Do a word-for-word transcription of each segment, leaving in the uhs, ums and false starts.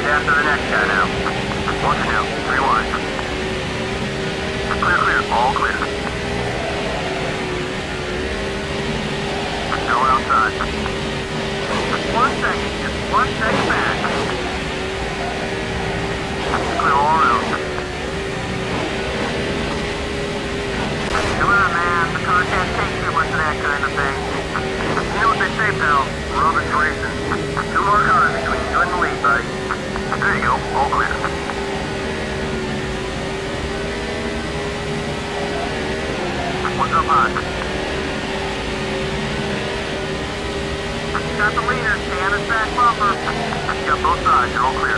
after the next guy now. Watch it now. Three wide. Clear, clear. All clear. Still outside. Just one second. Just one second back. Clear all around. Come on, man. The car can't take too much of that kind of thing. You know what they say, pal? Rubber's racing. Two more cars between you and the lead, buddy. There you go. All clear. What's up high? Got the leader. Stay on his back bumper. You got both sides. You're all clear.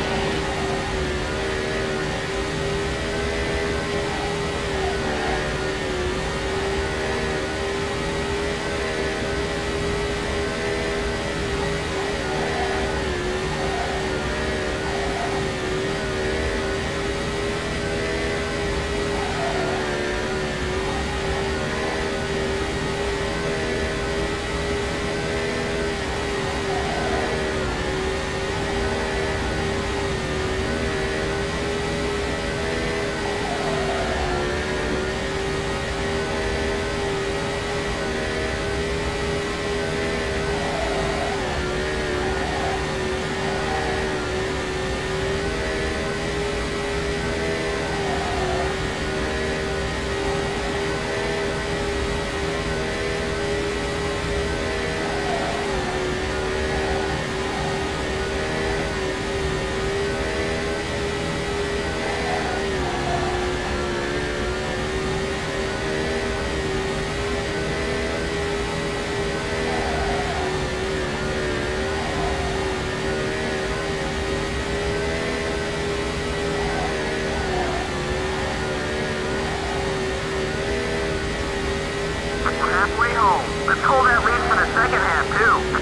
Let's hold that lead for the second half, too.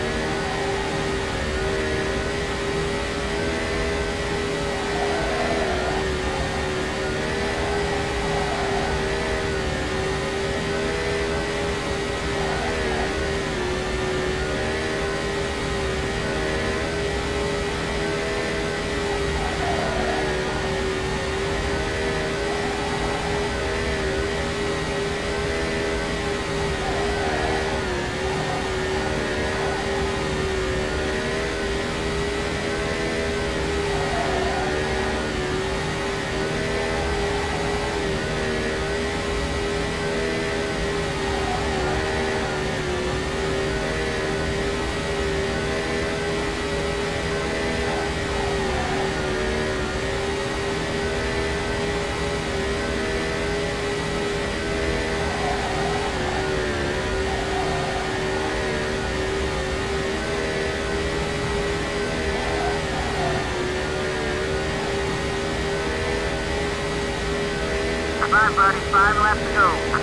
Five, buddy. Five left to go.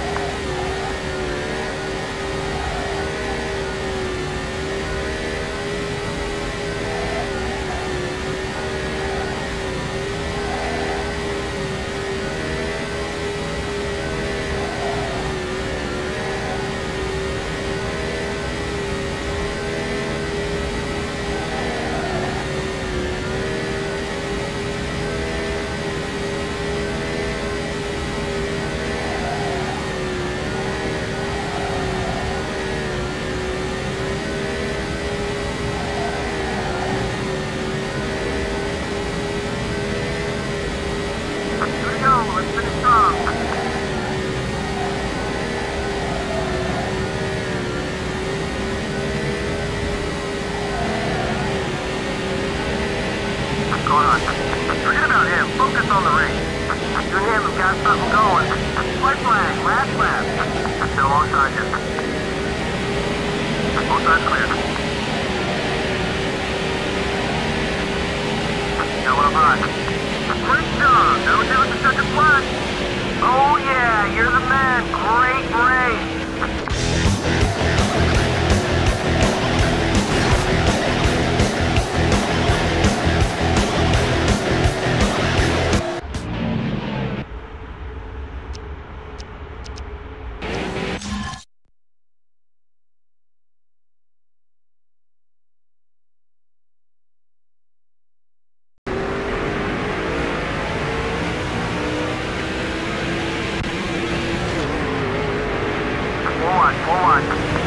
line.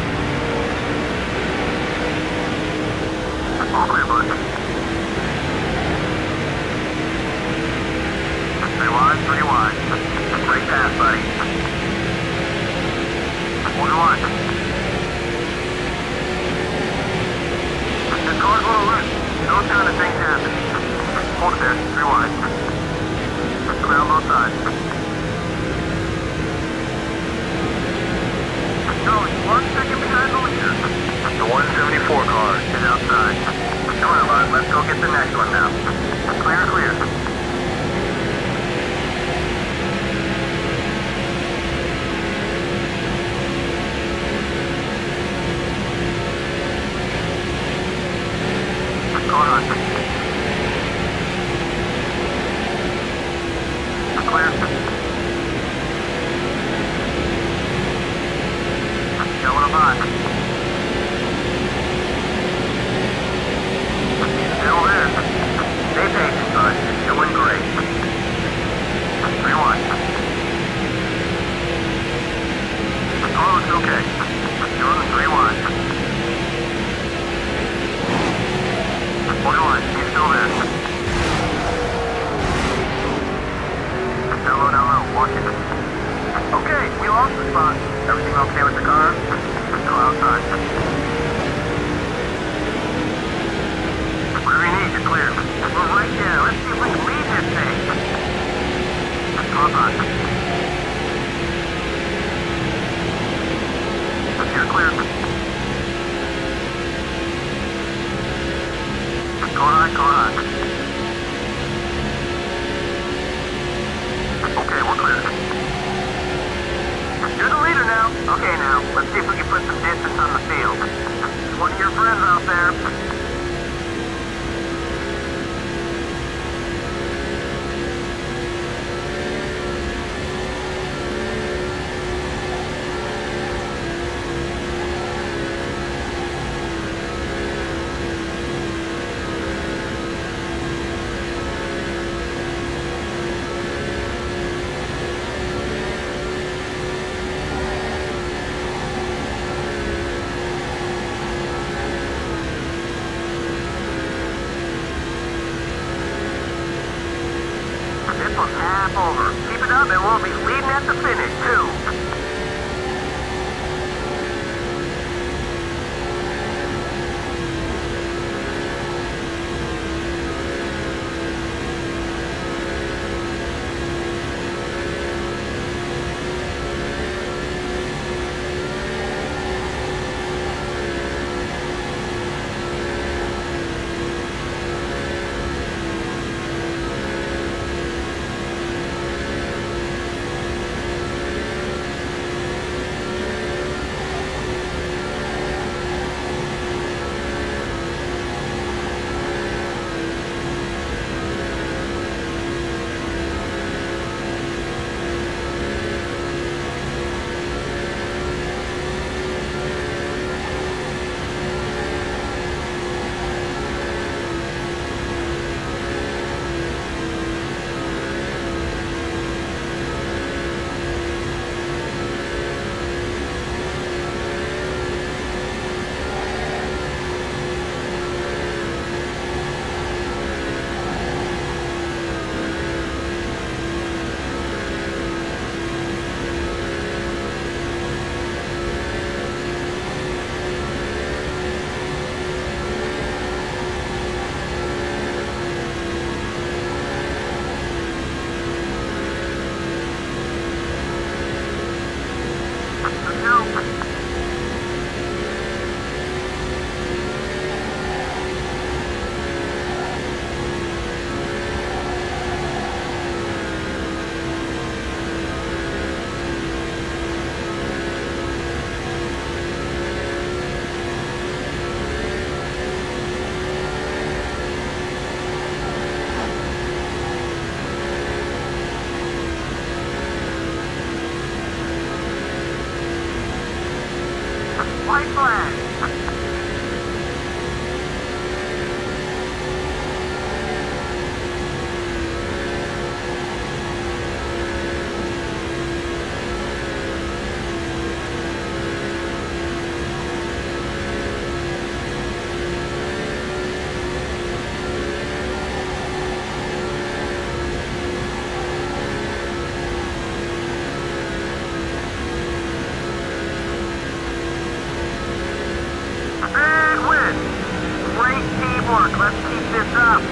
All clear, bud. Three wide, three wide. Great pass, buddy. One wide. This car's a little loose. Those kind of things happen. Hold it there, three wide. Clear on both sides. Charlie, one second behind the leader. The one seventy-four car is outside. Come on, bud. Let's go get the next one now. Clear, clear. Car on. Clear. Yellow hot. Still there. Stay patient, bud. You're doing great. three one. Oh, it's okay. You're on the three one. one one. He's still there. Down low, down low. Watch it. Okay, we lost the spot. Everything okay with the car? Still outside. Whatever you need, you're clear. We're right there. Let's see if we can lead this thing. Car on. You're clear. Car on, car on. Okay, we're clear. You're the leader now. Okay, now, let's see if we can put some distance on the field. One of your friends out there. Half over. Keep it up and we'll be leading at the finish, too. White flag. teamwork. Let's keep this up.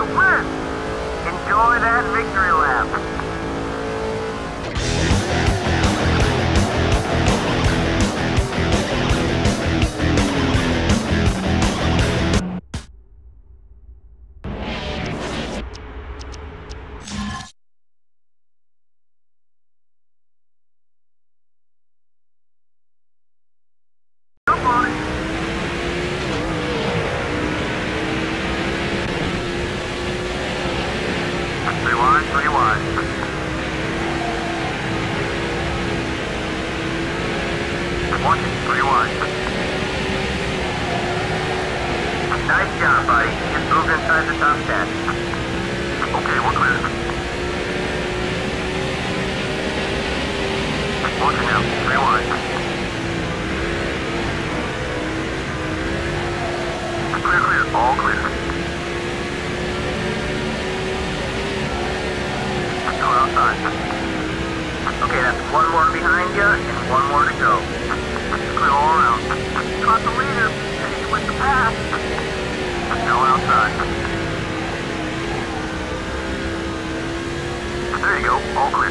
win! Enjoy that victory lap. Nice job, buddy. Just moved inside the top ten. Okay, we're clear. Watching now. three one. Clear, clear. All clear. Go outside. Okay, that's one more behind you and one more to go. Clear all around. Caught the leader. And he went the pass. Now outside. There you go, all clear.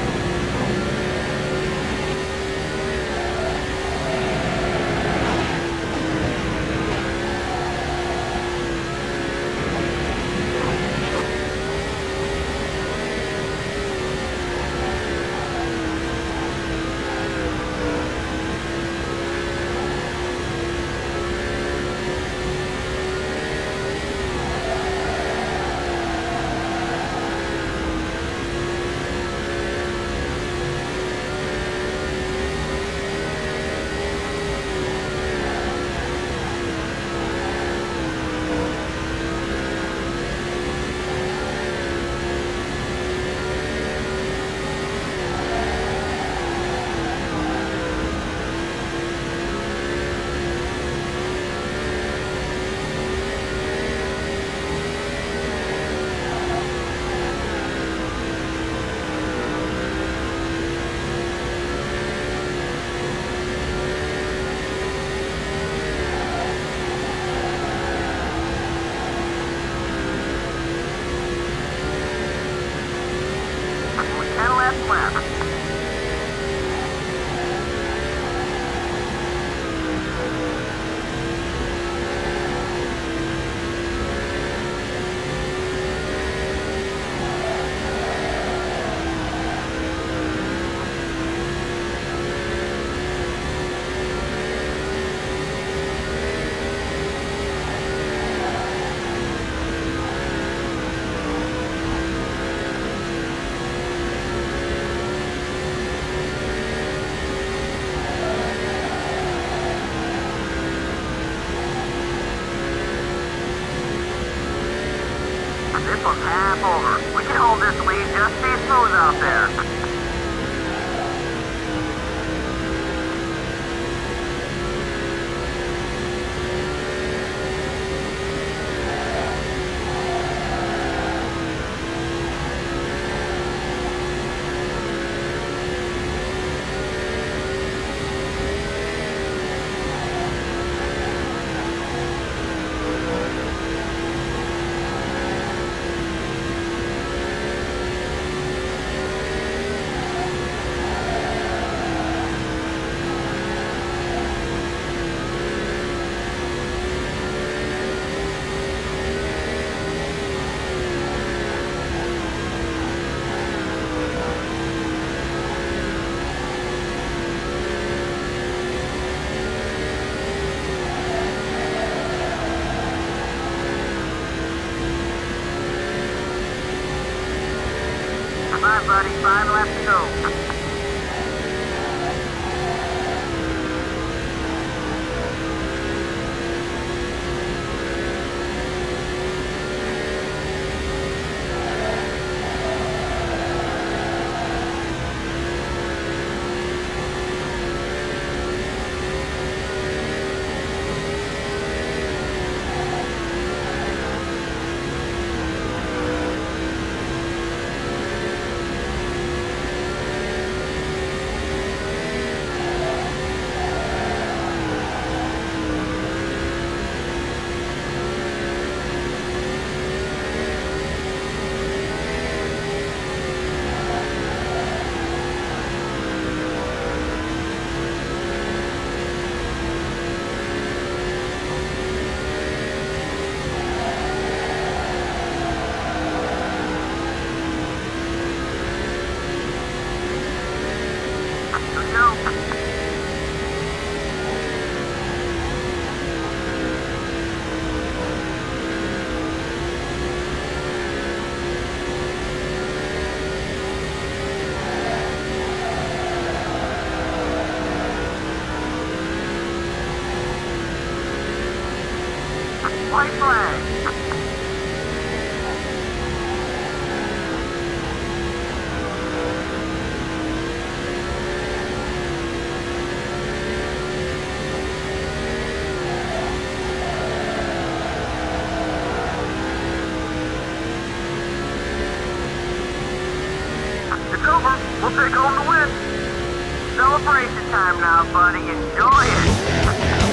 This one's half over. We can hold this lead, just stay smooth out there. Five, buddy. Five left to go. Celebration time now, buddy. Enjoy it.